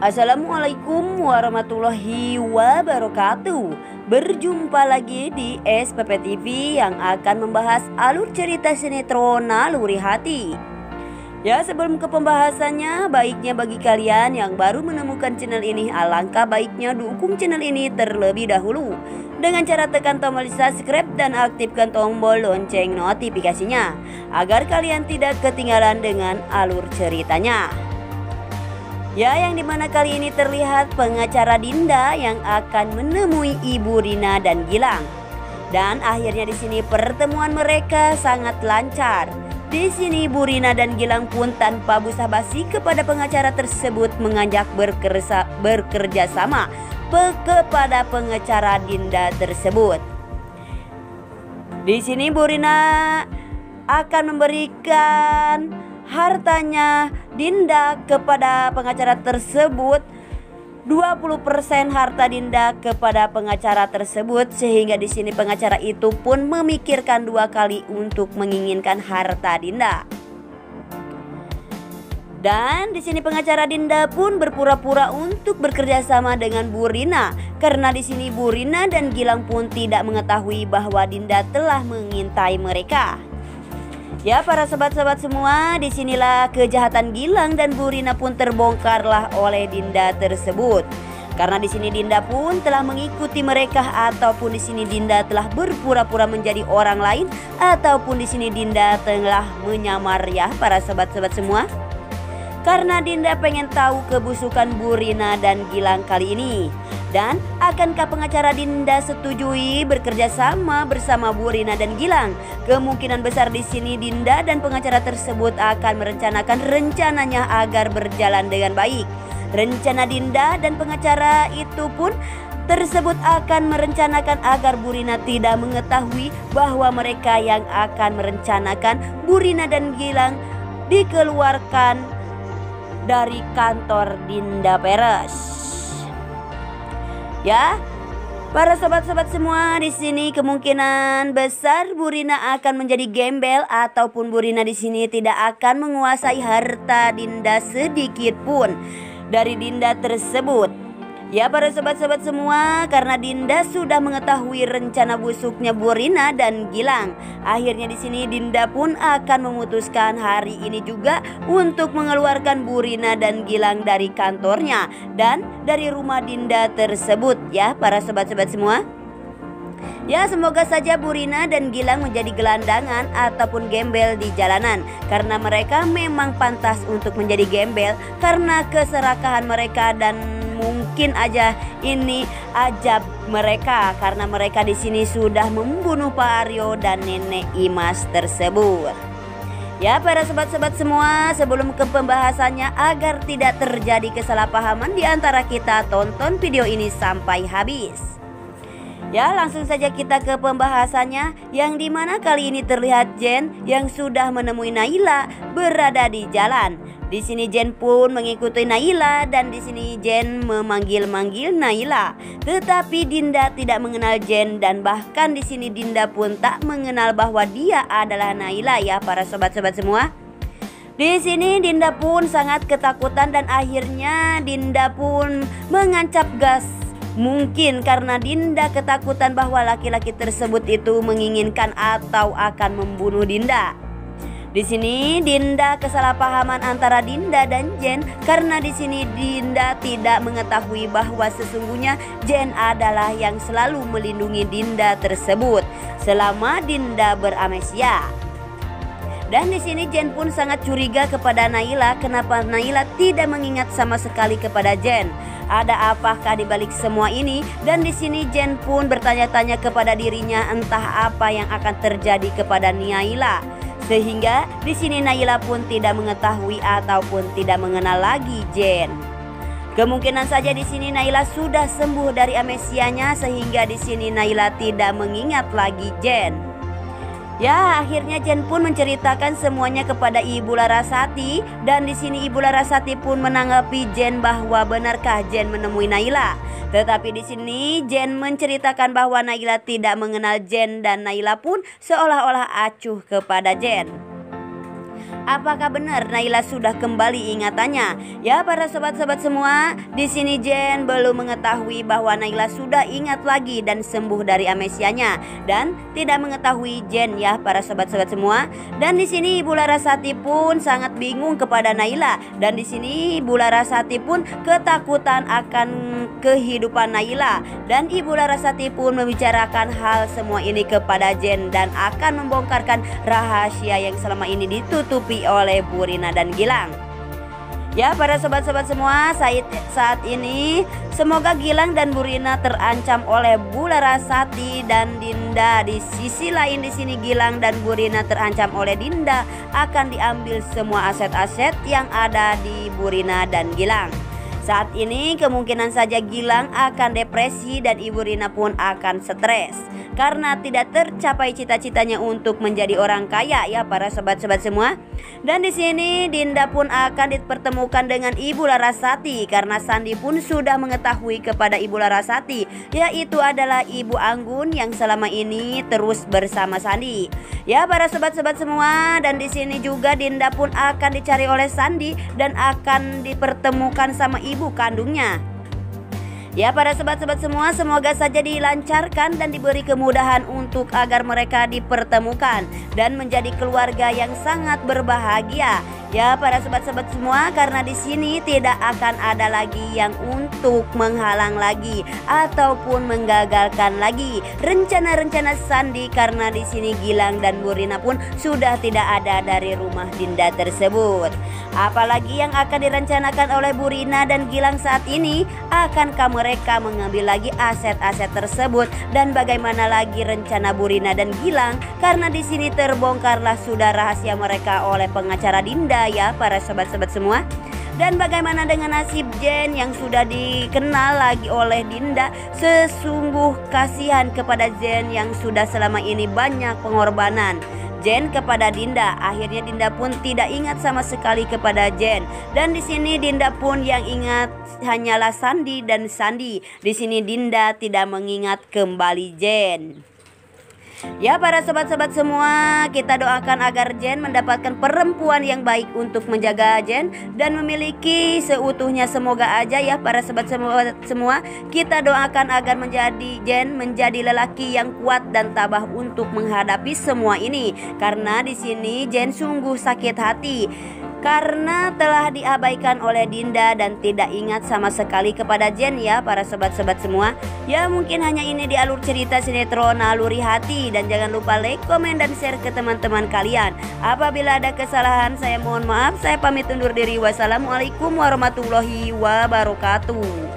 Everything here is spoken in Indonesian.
Assalamualaikum warahmatullahi wabarakatuh. Berjumpa lagi di SPP TV yang akan membahas alur cerita sinetron Naluri Hati. Ya, sebelum ke pembahasannya, baiknya bagi kalian yang baru menemukan channel ini, alangkah baiknya dukung channel ini terlebih dahulu dengan cara tekan tombol subscribe dan aktifkan tombol lonceng notifikasinya agar kalian tidak ketinggalan dengan alur ceritanya. Ya, yang dimana kali ini terlihat pengacara Dinda yang akan menemui Ibu Rina dan Gilang. Dan akhirnya di sini pertemuan mereka sangat lancar. Di sini Ibu Rina dan Gilang pun tanpa basa-basi kepada pengacara tersebut mengajak bekerja sama kepada pengacara Dinda tersebut. Di sini Bu Rina akan memberikan hartanya Dinda kepada pengacara tersebut, 20% harta Dinda kepada pengacara tersebut, sehingga di sini pengacara itu pun memikirkan dua kali untuk menginginkan harta Dinda. Dan di sini pengacara Dinda pun berpura-pura untuk bekerja sama dengan Bu Rina, karena di sini Bu Rina dan Gilang pun tidak mengetahui bahwa Dinda telah mengintai mereka. Ya, para sobat-sobat semua, disinilah kejahatan Gilang dan Bu Rina pun terbongkarlah oleh Dinda tersebut. Karena di sini Dinda pun telah mengikuti mereka, ataupun di sini Dinda telah berpura-pura menjadi orang lain, ataupun di sini Dinda telah menyamar, ya para sobat-sobat semua. Karena Dinda pengen tahu kebusukan Bu Rina dan Gilang kali ini. Dan akankah pengacara Dinda setujui bekerja sama bersama Bu Rina dan Gilang? Kemungkinan besar di sini Dinda dan pengacara tersebut akan merencanakan rencananya agar berjalan dengan baik. Rencana Dinda dan pengacara itu pun tersebut akan merencanakan agar Bu Rina tidak mengetahui bahwa mereka yang akan merencanakan Bu Rina dan Gilang dikeluarkan dari kantor Dinda Peres. Ya, para sobat-sobat semua, di sini kemungkinan besar Bu Rina akan menjadi gembel, ataupun Bu Rina di sini tidak akan menguasai harta Dinda sedikit pun dari Dinda tersebut. Ya, para sobat-sobat semua, karena Dinda sudah mengetahui rencana busuknya Bu Rina dan Gilang, akhirnya di sini Dinda pun akan memutuskan hari ini juga untuk mengeluarkan Bu Rina dan Gilang dari kantornya dan dari rumah Dinda tersebut, ya para sobat-sobat semua. Ya, semoga saja Bu Rina dan Gilang menjadi gelandangan ataupun gembel di jalanan, karena mereka memang pantas untuk menjadi gembel karena keserakahan mereka, dan mungkin aja ini ajab mereka karena mereka di sini sudah membunuh Pak Aryo dan Nenek Imas tersebut. Ya, para sobat-sobat semua, sebelum ke pembahasannya agar tidak terjadi kesalahpahaman di antara kita, tonton video ini sampai habis. Ya, langsung saja kita ke pembahasannya, yang dimana kali ini terlihat Jen yang sudah menemui Naila berada di jalan. Di sini Jen pun mengikuti Naila, dan di sini Jen memanggil-manggil Naila. Tetapi Dinda tidak mengenal Jen, dan bahkan di sini Dinda pun tak mengenal bahwa dia adalah Naila, ya para sobat-sobat semua. Di sini Dinda pun sangat ketakutan, dan akhirnya Dinda pun mengancap gas. Mungkin karena Dinda ketakutan bahwa laki-laki tersebut itu menginginkan atau akan membunuh Dinda. Di sini Dinda kesalahpahaman antara Dinda dan Jen, karena di sini Dinda tidak mengetahui bahwa sesungguhnya Jen adalah yang selalu melindungi Dinda tersebut selama Dinda beramnesia. Dan di sini Jen pun sangat curiga kepada Naila, kenapa Naila tidak mengingat sama sekali kepada Jen. Ada apakah di balik semua ini? Dan di sini Jen pun bertanya-tanya kepada dirinya entah apa yang akan terjadi kepada Naila. Sehingga di sini Naila pun tidak mengetahui ataupun tidak mengenal lagi Jen. Kemungkinan saja di sini Naila sudah sembuh dari amnesianya, sehingga di sini Naila tidak mengingat lagi Jen. Ya, akhirnya Jen pun menceritakan semuanya kepada Ibu Larasati, dan di sini Ibu Larasati pun menanggapi Jen bahwa benarkah Jen menemui Naila. Tetapi di sini Jen menceritakan bahwa Naila tidak mengenal Jen, dan Naila pun seolah-olah acuh kepada Jen. Apakah benar Naila sudah kembali ingatannya? Ya para sobat-sobat semua, di sini Jen belum mengetahui bahwa Naila sudah ingat lagi dan sembuh dari amnesianya, dan tidak mengetahui Jen ya para sobat-sobat semua. Dan di sini Ibu Larasati pun sangat bingung kepada Naila, dan di sini Ibu Larasati pun ketakutan akan kehidupan Naila, dan Ibu Larasati pun membicarakan hal semua ini kepada Jen dan akan membongkarkan rahasia yang selama ini ditutupi oleh Bu Rina dan Gilang. Ya para sobat-sobat semua, saat ini semoga Gilang dan Bu Rina terancam oleh Bu Larasati dan Dinda. Di sisi lain di sini Gilang dan Bu Rina terancam oleh Dinda akan diambil semua aset-aset yang ada di Bu Rina dan Gilang. Saat ini kemungkinan saja Gilang akan depresi dan Ibu Rina pun akan stres karena tidak tercapai cita-citanya untuk menjadi orang kaya ya para sobat-sobat semua. Dan di sini Dinda pun akan dipertemukan dengan Ibu Larasati karena Sandi pun sudah mengetahui kepada Ibu Larasati, yaitu adalah Ibu Anggun yang selama ini terus bersama Sandi. Ya para sobat-sobat semua, dan di sini juga Dinda pun akan dicari oleh Sandi dan akan dipertemukan sama ibu kandungnya. Ya para sobat-sobat semua, semoga saja dilancarkan dan diberi kemudahan untuk agar mereka dipertemukan dan menjadi keluarga yang sangat berbahagia. Ya para sobat-sobat semua, karena di sini tidak akan ada lagi yang untuk menghalang lagi ataupun menggagalkan lagi rencana-rencana Sandi, karena di sini Gilang dan Bu Rina pun sudah tidak ada dari rumah Dinda tersebut. Apalagi yang akan direncanakan oleh Bu Rina dan Gilang saat ini, akankah mereka mengambil lagi aset-aset tersebut, dan bagaimana lagi rencana Bu Rina dan Gilang, karena di sini terbongkarlah sudah rahasia mereka oleh pengacara Dinda ya para sobat-sobat semua. Dan bagaimana dengan nasib Jen yang sudah dikenal lagi oleh Dinda? Sesungguh kasihan kepada Jen yang sudah selama ini banyak pengorbanan Jen kepada Dinda. Akhirnya Dinda pun tidak ingat sama sekali kepada Jen. Dan di sini Dinda pun yang ingat hanyalah Sandi dan Sandi. Di sini Dinda tidak mengingat kembali Jen. Ya para sobat-sobat semua, kita doakan agar Jen mendapatkan perempuan yang baik untuk menjaga Jen dan memiliki seutuhnya. Semoga aja ya para sobat semua, kita doakan agar Jen menjadi lelaki yang kuat dan tabah untuk menghadapi semua ini. Karena di sini Jen sungguh sakit hati karena telah diabaikan oleh Dinda dan tidak ingat sama sekali kepada Jen ya para sobat-sobat semua. Ya mungkin hanya ini di alur cerita sinetron Naluri Hati, dan jangan lupa like, komen, dan share ke teman-teman kalian. Apabila ada kesalahan saya mohon maaf. Saya pamit undur diri. Wassalamualaikum warahmatullahi wabarakatuh.